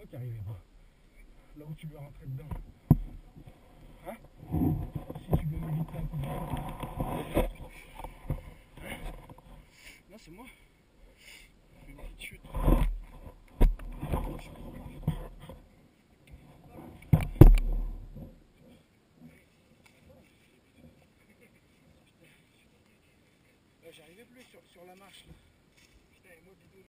qui est arrivé, moi. Là où tu veux rentrer dedans. Hein? Si tu veux m'éviter un coup de vent. Hein? Non, c'est moi. Une petite chute. J'arrivais plus sur la marche là. Putain, moi,